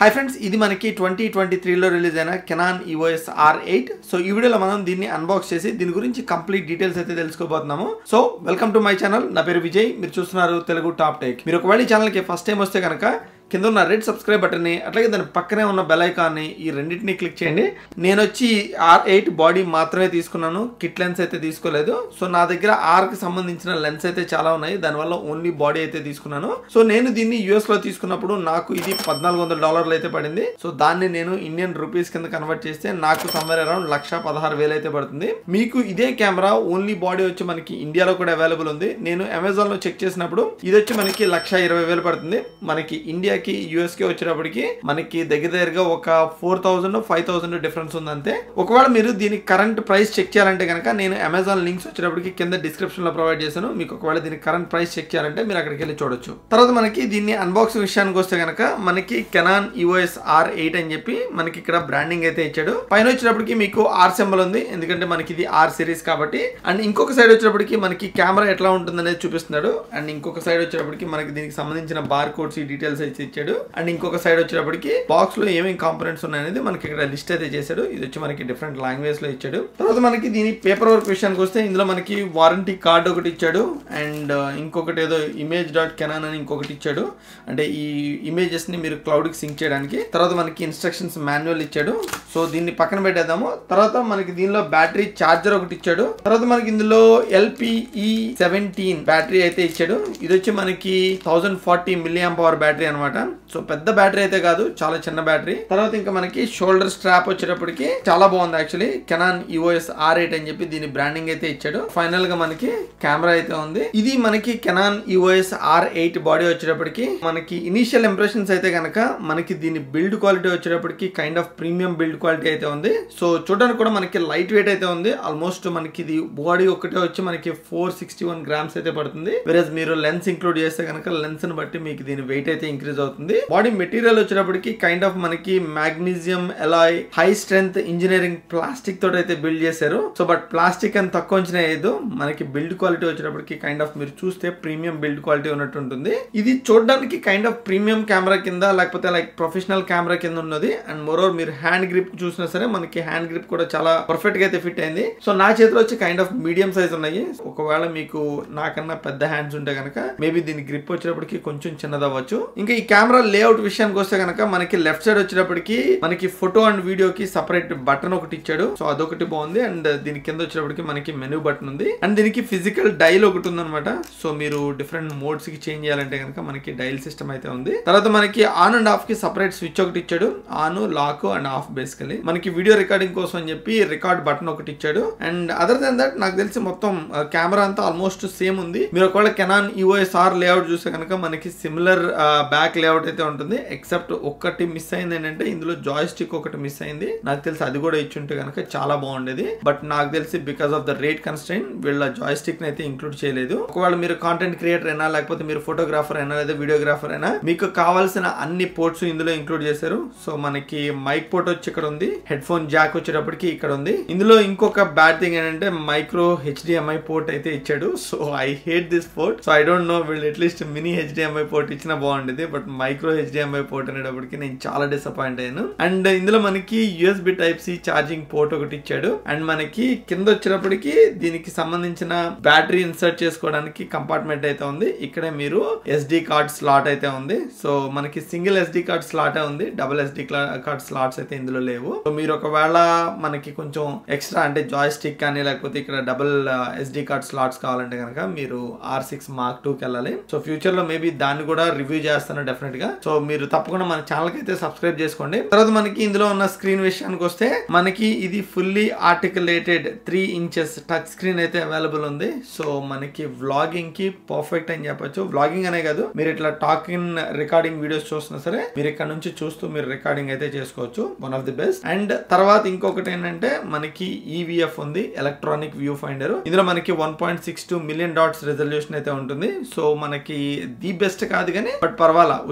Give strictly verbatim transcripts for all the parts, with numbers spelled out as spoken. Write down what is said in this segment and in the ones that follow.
Hi friends, ఇది మనకి twenty twenty త్రీలో రిలీజ్ అయిన Canon EOS R eight. So ఈ వీడియోలో మనం దీన్ని అన్బాక్స్ చేసి దీని గురించి కంప్లీట్ డీటెయిల్స్ అయితే తెలుసుకోబోతున్నాము. So welcome to my channel. నా పేరు విజయ్, మీరు చూస్తున్నారు తెలుగు టాప్ టెక్. మీరు ఒకవేళ ఈ ఛానల్కి ఫస్ట్ టైం వస్తే కనుక కింద ఉన్న రెడ్ సబ్స్క్రైబ్ బటన్ని, అట్లాగే దాని పక్కనే ఉన్న బెల్ ఐకాన్ని, ఈ రెండింటిని క్లిక్ చేయండి. నేను వచ్చి ఆర్ ఎయిట్ బాడీ మాత్రమే తీసుకున్నాను, కిట్ లెన్స్ అయితే తీసుకోలేదు. సో నా దగ్గర ఆర్ కి సంబంధించిన లెన్స్ అయితే చాలా ఉన్నాయి, దానివల్ల ఓన్లీ బాడీ అయితే తీసుకున్నాను. సో నేను దీన్ని యూఎస్ లో తీసుకున్నప్పుడు నాకు ఇది పద్నాలుగు వందల డాలర్లు అయితే పడింది. సో దాన్ని నేను ఇండియన్ రూపీస్ కింద కన్వర్ట్ చేస్తే నాకు సమ్వేర్ అరౌండ్ లక్ష పదహారు వేలు అయితే పడుతుంది. మీకు ఇదే కెమెరా ఓన్లీ బాడీ వచ్చి మనకి ఇండియాలో కూడా అవైలబుల్ ఉంది. నేను అమెజాన్ లో చెక్ చేసినప్పుడు ఇది వచ్చి మనకి లక్ష ఇరవై వేలు పడుతుంది. మనకి ఇండియా యూఎస్ కి వచ్చేటప్పటికి మనకి దగ్గర దగ్గరగా ఒక four thousand five thousand difference ఉంది అంతే. ఒకవేళ మీరు దీని కరెంట్ ప్రైస్ చెక్ చేయాలంటే కనుక నేను అమెజాన్ లింక్స్ వచ్చేటప్పటికి కింద డిస్క్రిప్షన్ లో ప్రొవైడ్ చేశాను. మీకు ఒకవేళ దీని కరెంట్ ప్రైస్ చెక్ చేయాలంటే మీరు అక్కడికి వెళ్ళి చూడొచ్చు. తర్వాత మనకి దీన్ని అన్బాక్సింగ్ విషయానికి వస్తే కనుక మనకి కెనాన్ ఈఓఎస్ ఆర్ ఎయిట్ అని చెప్పి మనకి ఇక్కడ బ్రాండింగ్ అయితే ఇచ్చాడు. పైన వచ్చేటప్పటికి మీకు ఆర్ సింబల్ ఉంది, ఎందుకంటే మనకి ఇది ఆర్ సిరీస్ కాబట్టి. అండ్ ఇంకొక సైడ్ వచ్చేటప్పటికి మనకి కెమెరా ఎట్లా ఉంటుంది అనేది చూపిస్తున్నాడు. అండ్ ఇంకొక సైడ్ వచ్చేటప్పటికి మనకి దీనికి సంబంధించిన బార్ కోడ్స్ ఈ డీటెయిల్స్ అయితే ఇచ్చాడు. అండ్ ఇంకొక సైడ్ వచ్చేటప్పటికి బాక్స్ లో ఏమేమి కాంపోనెంట్స్ ఉన్నాయనేది మనకి ఇక్కడ లిస్ట్ అయితే చేశాడు. ఇది వచ్చి మనకి డిఫరెంట్ లాంగ్వేజ్ లో ఇచ్చాడు. తర్వాత మనకి దీని పేపర్ వర్క్ విషయానికి వస్తే ఇందులో మనకి వారంటీ కార్డ్ ఒకటి ఇచ్చాడు. అండ్ ఇంకొకటి ఏదో ఇమేజ్ డాట్ కెనాన్ అని ఇంకొకటి ఇచ్చాడు, అంటే ఈ ఇమేజెస్ ని మీరు క్లౌడ్ కి సింక్ చేయడానికి. తర్వాత మనకి ఇన్స్ట్రక్షన్స్ మాన్యువల్ ఇచ్చాడు. సో దీన్ని పక్కన పెట్టేద్దాము. తర్వాత మనకి దీనిలో బ్యాటరీ చార్జర్ ఒకటి ఇచ్చాడు. తర్వాత మనకి ఇందులో ఎల్పిఈ సెవెంటీన్ బ్యాటరీ అయితే ఇచ్చాడు. ఇది వచ్చి మనకి thousand forty milli amp hour battery అనమాట. సో పెద్ద బ్యాటరీ అయితే కాదు, చాలా చిన్న బ్యాటరీ. తర్వాత ఇంకా మనకి షోల్డర్ స్ట్రాప్ వచ్చేటప్పటికి చాలా బాగుంది actually. Canon EOS R eight అని చెప్పి దీని బ్రాండింగ్ అయితే ఇచ్చాడు. ఫైనల్ గా మనకి కెమెరా అయితే ఉంది. ఇది మనకి Canon EOS R eight body వచ్చేటప్పటికి మనకి ఇనిషియల్ ఇంప్రెషన్స్ అయితే కనుక మనకి దీని బిల్డ్ క్వాలిటీ వచ్చేటప్పటికి kind of premium build quality అయితే ఉంది. సో చూడడానికి కూడా మనకి లైట్ వెయిట్ అయితే ఉంది. ఆల్మోస్ట్ మనకి ఇది బాడీ ఒకటే వచ్చి మనకి ఫోర్ సిక్స్టీ వన్ గ్రామ్స్ అయితే పడుతుంది. వెరస్ మీరు లెన్స్ ఇంక్లూడ్ చేస్తే కనుక లెన్స్ ని బట్టి మీకు దీని వెయిట్ అయితే ఇంక్రీజ్ అవుతుంది. బాడీ మెటీరియల్ వచ్చేటప్పటికి కైండ్ ఆఫ్ మనకి magnesium alloy high strength engineering plastic తోటి అయితే బిల్డ్ చేశారు. సో బట్ ప్లాస్టిక్ అని తక్కువ అంచనా లేదు. మనకి బిల్డ్ క్వాలిటీ వచ్చేటప్పటికి కైండ్ ఆఫ్ మీరు చూస్తే ప్రీమియం బిల్డ్ క్వాలిటీ ఉన్నట్టు ఉంటుంది. ఇది చూడడానికి కైండ్ ఆఫ్ ప్రీమియం కెమెరా కింద లేకపోతే లైక్ ప్రొఫెషనల్ కెమెరా కింద ఉన్నది. అండ్ మోరోవర్ మీరు హ్యాండ్ గ్రిప్ చూసినా సరే మనకి హ్యాండ్ గ్రిప్ కూడా చాలా పర్ఫెక్ట్ గా అయితే ఫిట్ అయింది. సో నా చేతిలో వచ్చి కైండ్ ఆఫ్ మీడియం సైజ్ ఉన్నాయి. ఒకవేళ మీకు నాకన్నా పెద్ద హ్యాండ్స్ ఉంటే కనుక మేబీ దీని గ్రిప్ వచ్చేటప్పటికి కొంచెం చిన్నదవ్వచ్చు. ఇంకా ఈ కెమెరా లేఅవుట్ విషయానికి వస్తే కనుక మనకి లెఫ్ట్ సైడ్ వచ్చేటప్పటికి మనకి ఫోటో అండ్ వీడియోకి సపరేట్ బటన్ ఒకటి ఇచ్చాడు. సో అదొకటి బాగుంది. అండ్ దీని కింద వచ్చేటప్పటికి మనకి మెనూ బటన్ ఉంది. అండ్ దీనికి ఫిజికల్ డైల్ ఒకటి ఉంది అనమాట. సో మీరు డిఫరెంట్ మోడ్స్ కి చేంజ్ చేయాలంటే కనుక మనకి డైల్ సిస్టమ్ అయితే ఉంది. తర్వాత మనకి ఆన్ అండ్ ఆఫ్ కి సపరేట్ స్విచ్ ఒకటి ఇచ్చాడు. On, lock and off basically. మనకి వీడియో రికార్డింగ్ కోసం అని చెప్పి రికార్డ్ బటన్ ఒకటి ఇచ్చాడు. అండ్ అదర్ దెన్ దట్ నాకు తెలిసి మొత్తం కెమెరా అంతా ఆల్మోస్ట్ సేమ్ ఉంది. మీరు ఒకవేళ కెనాన్ ఈఓఎస్ ఆర్ లేఅవుట్ చూస్తే కనుక మనకి సిమిలర్ బ్యాక్ లేఅవుట్ అయితే ఉంటుంది. ఎక్సెప్ట్ ఒక్కటి మిస్ అయింది ఏంటంటే ఇందులో జాయ్ స్టిక్ ఒకటి మిస్ అయింది. నాకు తెలిసి అది కూడా ఇచ్చుంటే కనుక చాలా బాగుండేది. బట్ నాకు తెలిసి because of the rate constrain వీళ్ళ జాయ్ స్టిక్ అయితే ఇంక్లూడ్ చేయలేదు. ఒకవేళ మీరు కాంటెంట్ క్రియేటర్ అయినా లేకపోతే మీరు ఫోటోగ్రాఫర్ అయినా లేదా వీడియోగ్రాఫర్ అయినా మీకు కావాల్సిన అన్ని పోర్ట్స్ ఇందులో ఇంక్లూడ్ చేశారు. సో మనకి మైక్ పోర్ట్ వచ్చి ఇక్కడ ఉంది. హెడ్ ఫోన్ జాక్ వచ్చేటప్పటికి ఇక్కడ ఉంది. ఇందులో ఇంకొక బ్యాడ్ థింగ్ ఏంటంటే మైక్రో హెచ్డిఎంఐ పోర్ట్ అయితే ఇచ్చాడు. So I hate this port. So I don't know వీళ్ళు అట్లీస్ట్ మినీ హెచ్డిఎంఐ పోర్ట్ ఇచ్చినా బాగుండేది. బట్ మైక్రో హెచ్డిఎంఐ పోర్ట్ అనేటప్పటికి నేను చాలా డిసప్పాయింట్ అయ్యాను. అండ్ ఇందులో మనకి USB type C charging port ఒకటి ఇచ్చాడు. అండ్ మనకి కింద వచ్చేటప్పటికి దీనికి సంబంధించిన బ్యాటరీ ఇన్సర్ట్ చేసుకోవడానికి కంపార్ట్మెంట్ అయితే ఉంది. ఇక్కడే మీరు ఎస్డి కార్డ్ స్లాట్ అయితే ఉంది. సో మనకి సింగిల్ ఎస్డి కార్డ్ స్లాట్ ఉంది, డబుల్ ఎస్డి కార్డ్ స్లాట్స్ అయితే ఇందులో లేవు. సో మీరు ఒకవేళ మనకి కొంచెం ఎక్స్ట్రా అంటే జాయ్ స్టిక్ కానీ లేకపోతే ఇక్కడ డబుల్ ఎస్డి కార్డ్ స్లాట్స్ కావాలంటే కనుక మీరు ఆర్ సిక్స్ మార్క్ టూ కి వెళ్ళాలి. సో ఫ్యూచర్ లో మేబీ దాన్ని కూడా రివ్యూ చేస్తాను డెఫినెట్ గా. సో మీరు తప్పకుండా మన ఛానల్ కి అయితే సబ్స్క్రైబ్ చేసుకోండి. తర్వాత మనకి ఇందులో ఉన్న స్క్రీన్ విషయానికి వస్తే మనకి ఇది fully articulated three inches touch screen అయితే అవైలబుల్ ఉంది. సో మనకి వ్లాగింగ్ కి పర్ఫెక్ట్ అని చెప్పొచ్చు. వ్లాగింగ్ అనే కాదు, మీరు ఇట్లా టాకింగ్ రికార్డింగ్ వీడియోస్ చూస్తున్నా సరే మీరు ఇక్కడ నుంచి చూస్తూ మీరు రికార్డింగ్ అయితే చేసుకోవచ్చు. One of the best. And తర్వాత ఇంకొకటి ఏంటంటే మనకి ఈవీఎఫ్ ఉంది, ఎలక్ట్రానిక్ వ్యూ ఫైండర్. ఇందులో మనకి one point six two million dots resolution అయితే ఉంటుంది. సో మనకి ది బెస్ట్ కాదు కానీ బట్ పర్వాలా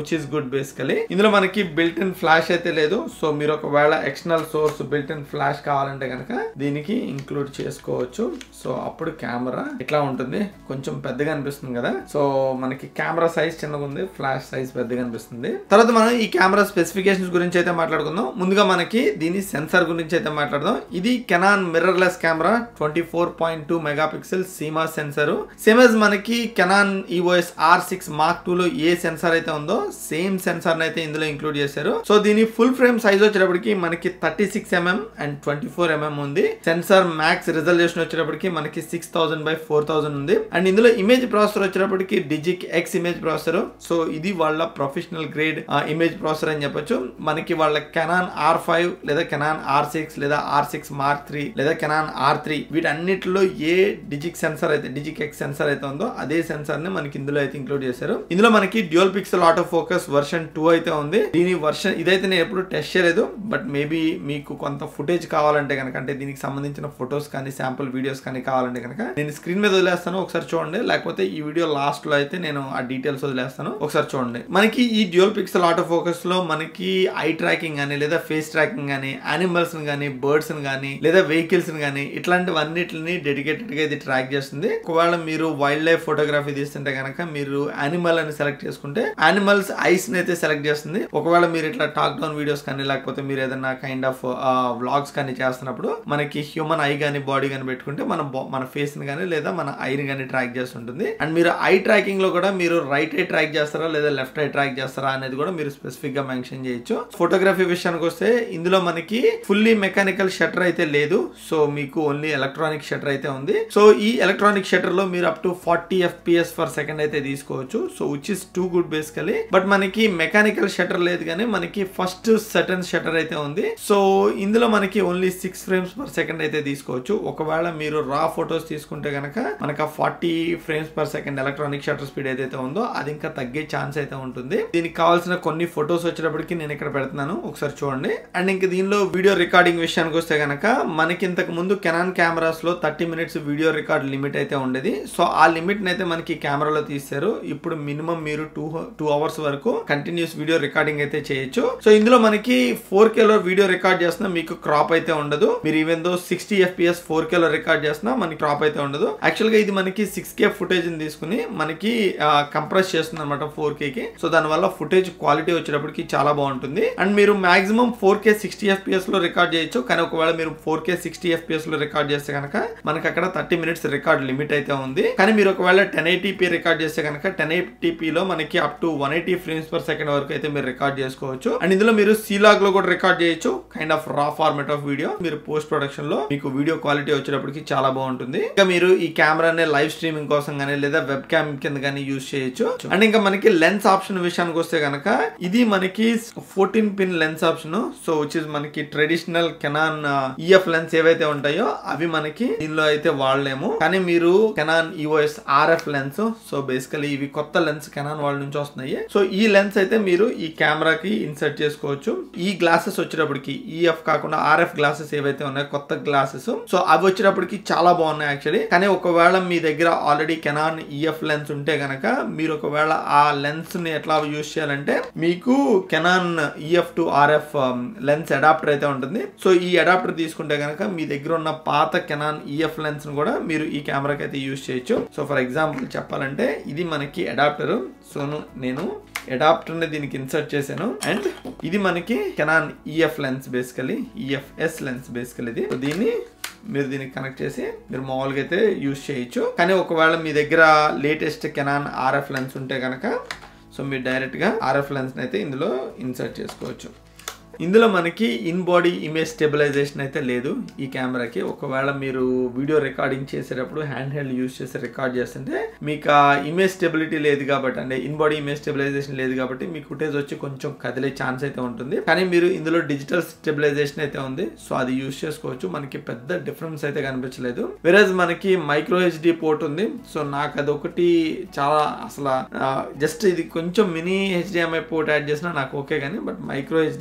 విచ్ ఇస్ గుడ్ బేసికలీ. ఇందులో మనకి బిల్ట్ ఇన్ ఫ్లాష్ అయితే లేదు. సో మీరు ఒకవేళ external source built in flash కావాలంటే కనుక దీనికి ఇంక్లూడ్ చేసుకోవచ్చు. సో అప్పుడు కెమెరా ఇట్లా ఉంటుంది, కొంచెం పెద్దగా అనిపిస్తుంది కదా. సో మనకి కెమెరా సైజ్ చిన్నగా ఉంది, ఫ్లాష్ సైజ్ పెద్దగా అనిపిస్తుంది. తర్వాత మనం ఈ కెమెరా స్పెసిఫికేషన్స్ గురించి అయితే మాట్లాడుకుందాం. ముందుగా మనకి దీని సెన్సార్ గురించి అయితే మాట్లాడదాం. ఇది Canon mirrorless camera, twenty four point two megapixel CMOS sensor. Same as మనకి Canon EOS R six mark two లో ఏ సెన్సార్ అయితే ఉందో సేమ్ సెన్సార్ అయితే ఇందులో ఇంక్లూడ్ చేశారు. సో దీని ఫుల్ ఫ్రేమ్ సైజ్ వచ్చేటప్పటికి మనకి thirty six mm and twenty four mm ఉంది. సెన్సార్ మ్యాక్స్ రిజల్యూషన్ వచ్చేటప్పటికి మనకి six thousand by four thousand ఉంది. అండ్ ఇందులో ఇమేజ్ ప్రాసెసర్ వచ్చేటప్పటికి DIGIC X image processor. So ఇది వాళ్ళ ప్రొఫెషనల్ గ్రేడ్ ఇమేజ్ ప్రాసెసర్ అని చెప్పొచ్చు. మనకి వాళ్ళ కెనాన్ ఆర్ ఫైవ్ లేదా కెనాన్ ఆర్ సిక్స్ లేదా ఆర్ సిక్స్ మార్క్ త్రీ లేదా కెనాన్ ఆర్ త్రీ వీటన్నిటిలో ఏ డిజిక్ సెన్సార్ అయితే డిజిక్ ఎక్స్ సెన్సార్ అయితే ఉందో అదే సెన్సార్ ని మనకి ఇందులో అయితే ఇంక్లూడ్ చేశారు. ఇందులో మనకి dual pixel auto focus version two అయితే ఉంది. దీని వర్షన్ ఇదైతే నేను ఎప్పుడు టెస్ట్ చేయలేదు, బట్ మేబీ మీకు కొంత ఫుటేజ్ కావాలంటే కనుక, అంటే దీనికి సంబంధించిన ఫొటోస్ కానీ శాంపుల్ వీడియోస్ కానీ కావాలంటే కనుక నేను స్క్రీన్ మీద వదిలేస్తాను, ఒకసారి చూడండి. లేకపోతే ఈ వీడియో లాస్ట్ లో అయితే నేను ఆ డీటెయిల్స్ వదిలేస్తాను, ఒకసారి చూడండి. మనకి ఈ డ్యూయల్ పిక్సెల్ ఆటో ఫోకస్ లో మనకి ఐ ట్రాకింగ్ గానీ లేదా ఫేస్ ట్రాకింగ్ గానీ యానిమల్స్ గానీ బర్డ్స్ గానీ లేదా వెహికల్స్ గానీ ఇట్లాంటివన్నిటిని డెడికేటెడ్ గా ఇది ట్రాక్ చేస్తుంది. ఒకవేళ మీరు వైల్డ్ లైఫ్ ఫోటోగ్రఫీ తీస్తుంటే కనుక మీరు యానిమల్ అని సెలెక్ట్ చేసుకుంటే యానిమల్స్ ఐస్ ని అయితే సెలెక్ట్ చేస్తుంది. ఒకవేళ మీరు ఇట్లా టాక్ డౌన్ వీడియోస్ కానీ లేకపోతే మీరు ఏదైనా కైండ్ ఆఫ్ వ్లాగ్స్ కానీ చేస్తున్నప్పుడు మనకి హ్యూమన్ ఐ గానీ బాడీ గానీ పెట్టుకుంటే మన మన ఫేస్ ని గానీ లేదా మన ఐని గానీ ట్రాక్ చేస్తుంటుంది. అండ్ మీరు ఐ ట్రాకింగ్ లో కూడా మీరు రైట్ ఐ ట్రాక్ చేస్తారా లేదా లెఫ్ట్ ఐ ట్రాక్ చేస్తారా అనేది కూడా మీరు స్పెసిఫిక్ గా మెన్షన్ చేయొచ్చు. ఫోటోగ్రఫీ విషయానికి వస్తే ఇందులో మనకి ఫుల్లీ మెకానికల్ షట్టర్ అయితే లేదు. సో మీకు ఓన్లీ ఎలక్ట్రానిక్ షట్టర్ అయితే ఉంది. సో ఈ ఎలక్ట్రానిక్ షట్టర్ లో మీరు up to forty FPS for second అయితే తీసుకోవచ్చు. So which is too good basically. But మనకి మెకానికల్ షట్టర్ లేదు కానీ మనకి ఫస్ట్ సెటన్ షట్టర్ అయితే ఉంది. సో ఇందులో మనకి only six frames per second అయితే తీసుకోవచ్చు. ఒకవేళ మీరు రా ఫొటోస్ తీసుకుంటే కనుక మనకి forty frames per second electronic shutter speed ఏదైతే ఉందో అది ఇంకా తగ్గే ఛాన్స్ అయితే ఉంటుంది. దీనికి కావాల్సిన కొన్ని ఫొటోస్ వచ్చేటప్పటికి నేను ఇక్కడ పెడుతున్నాను, ఒకసారి చూడండి. అండ్ ఇంకా దీనిలో వీడియో రికార్డింగ్ విషయానికి వస్తే కనుక మనకి ఇంతకు ముందు కెనాన్ కెమెరాస్ లో thirty minutes video record limit అయితే ఉండేది. సో ఆ లిమిట్ అయితే మనకి కెమెరాలో తీశారు. ఇప్పుడు మినిమం మీరు టూ టూ అవర్స్ వరకు కంటిన్యూస్ వీడియో రికార్డింగ్ అయితే చేయొచ్చు. సో ఇందులో మనకి ఫోర్ కే లో వీడియో రికార్డ్ చేస్తున్నా మీకు క్రాప్ అయితే ఉండదు. మీరు even though sixty FPS four K లో రికార్డ్ చేస్తున్నా మనకి క్రాప్ అయితే ఉండదు. యాక్చువల్ గా ఇది మనకి సిక్స్ కే ఫుటేజ్ తీసుకుని మనకి కంప్రెస్ చేస్తుంది అనమాట ఫోర్ కే కి. సో దాని వల్ల ఫుటేజ్ క్వాలిటీ వచ్చేటప్పటికి చాలా బాగుంటుంది. అండ్ మీరు maximum four K sixty FPS లో రికార్డ్ చేయొచ్చు. కానీ ఒకవేళ మీరు ఫోర్ కే సిక్స్టీ ఎఫ్పిఎస్ లో రికార్డ్ చేస్తే కనుక మనకి అక్కడ థర్టీ మినిట్స్ రికార్డ్ లిమిట్ అయితే ఉంది. కానీ మీరు ఒకవేళ టెన్ ఎయిటీపీ రికార్డ్ చేస్తే కనుక టెన్ ఎయిటీపీ లో మనకి up to one eighty frames per second వరకు అయితే మీరు రికార్డ్ చేసుకోవచ్చు. అండ్ ఇందులో మీరు సీలాగ్ లో కూడా రికార్డ్ చేయొచ్చు, kind of raw format of video. మీరు పోస్ట్ ప్రొడక్షన్ లో మీకు వీడియో క్వాలిటీ వచ్చేటప్పటికి చాలా బాగుంటుంది. ఇంకా మీరు ఈ కెమెరాని లైవ్ స్ట్రీమింగ్ కోసం కానీ లేదా వెబ్ క్యామ్ కింద కానీ యూజ్ చేయొచ్చు. అండ్ ఇంకా మనకి లెన్స్ ఆప్షన్ విషయానికి వస్తే కనుక ఇది మనకి fourteen pin lens option. So which is మనకి ట్రెడిషనల్ కెనాన్ ఈఎఫ్ లెన్స్ ఏవైతే ఉంటాయో అవి మనకి దీనిలో అయితే వాడలేము. కానీ మీరు Canon EOS RF lens, so basically ఇవి కొత్త లెన్స్ కెనాన్ వాళ్ళ నుంచి వస్తున్నాయి. సో ఈ లెన్స్ అయితే మీరు ఈ కెమెరాకి ఇన్సర్ట్ చేసుకోవచ్చు. ఈ గ్లాసెస్ వచ్చేటప్పటికి ఈఎఫ్ కాకుండా ఆర్ఎఫ్ గ్లాసెస్ ఏవైతే ఉన్నాయో కొత్త గ్లాసెస్, సో అవి వచ్చేటప్పటికి చాలా బాగున్నాయి యాక్చువల్లీ. కానీ ఒకవేళ మీ దగ్గర ఆల్రెడీ కెనాన్ ఈఎఫ్ లెన్స్ ఉంటే గనక మీరు ఒకవేళ ఆ లెన్స్ ని ఎట్లా యూజ్ చేయాలంటే మీకు Canon EF to RF lens adapter అయితే ఉంటుంది. సో ఈ అడాప్టర్ తీసుకుంటే గనక మీ దగ్గర ఉన్న పాత కెనాన్ ఈఎఫ్ లెన్స్ ను కూడా మీరు ఈ కెమెరాకి అయితే యూజ్ చేయొచ్చు. సో ఫర్ ఎగ్జాంపుల్ చెప్పాలంటే ఇది మనకి అడాప్టర్. సో నేను అడాప్టర్ ని దీనికి ఇన్సర్ట్ చేశాను. అండ్ ఇది మనకి Canon EF lens basically EFS lens basically ఇది. దీన్ని మీరు దీనికి కనెక్ట్ చేసి మీరు మామూలుగా అయితే యూజ్ చేయొచ్చు. కానీ ఒకవేళ మీ దగ్గర లేటెస్ట్ కెనాన్ ఆర్ఎఫ్ లెన్స్ ఉంటే కనుక సో మీరు డైరెక్ట్గా ఆర్ఎఫ్ లెన్స్ అయితే ఇందులో ఇన్సర్ట్ చేసుకోవచ్చు. ఇందులో మనకి ఇన్ బాడీ ఇమేజ్ స్టెబిలైజేషన్ అయితే లేదు ఈ కెమెరాకి. ఒకవేళ మీరు వీడియో రికార్డింగ్ చేసేటప్పుడు హ్యాండ్ హెల్డ్ యూజ్ చేసి రికార్డ్ చేస్తుంటే మీకు ఆ ఇమేజ్ స్టెబిలిటీ లేదు కాబట్టి, అంటే ఇన్ బాడీ ఇమేజ్ స్టెబిలైజేషన్ లేదు కాబట్టి మీకు ఫుటేజ్ వచ్చి కొంచెం కదిలే ఛాన్స్ అయితే ఉంటుంది. కానీ మీరు ఇందులో డిజిటల్ స్టెబిలైజేషన్ అయితే ఉంది. సో అది యూజ్ చేసుకోవచ్చు. మనకి పెద్ద డిఫరెన్స్ అయితే కనిపించలేదు. వెరస్ మనకి మైక్రో హెచ్డి పోర్ట్ ఉంది. సో నాకు అదొకటి చాలా అసలు జస్ట్ ఇది కొంచెం మినీ హెచ్డిఎంఐ పోర్ట్ యాడ్ చేసినా నాకు ఓకే. కానీ బట్ మైక్రో హెచ్డిఎంఐ అనేటప్పుడు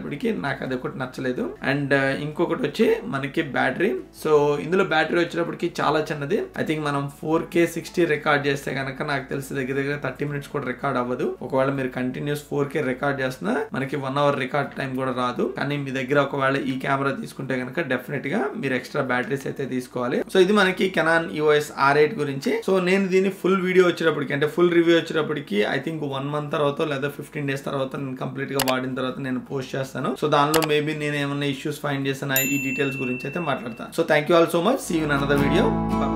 వచ్చేటప్పటికి నాకు అది ఒకటి నచ్చలేదు. అండ్ ఇంకొకటి వచ్చి మనకి బ్యాటరీ. సో ఇందులో బ్యాటరీ వచ్చేటప్పటికి చాలా చిన్నది. ఐ థింక్ మనం ఫోర్ కే సిక్స్టీ రికార్డ్ చేస్తే కనుక నాకు తెలిసి దగ్గర దగ్గర థర్టీ మినిట్స్ కూడా రికార్డ్ అవ్వదు. ఒకవేళ మీరు కంటిన్యూస్ ఫోర్ కే రికార్డ్ చేస్తున్నా మనకి వన్ అవర్ రికార్డ్ టైం కూడా రాదు. కానీ మీ దగ్గర ఒకవేళ ఈ కెమెరా తీసుకుంటే కనుక డెఫినెట్ గా మీరు ఎక్స్ట్రా బ్యాటరీస్ అయితే తీసుకోవాలి. సో ఇది మనకి కెనాన్ ఈఓఎస్ ఆర్ ఎయిట్ గురించి. సో నేను దీని ఫుల్ వీడియో వచ్చేటప్పటికి అంటే ఫుల్ రివ్యూ వచ్చేటప్పటికి ఐ థింక్ వన్ మంత్ తర్వాత లేదా ఫిఫ్టీన్ డేస్ తర్వాత నేను కంప్లీట్ గా వాడిన తర్వాత నేను పోస్ట్ చేస్తాను. సో దానిలో మేబీ నేను ఏమైనా ఇష్యూస్ ఫైండ్ చేసిన ఈ డీటెయిల్స్ గురించి అయితే మాట్లాడతాను. So thank you all so much. See you in another video.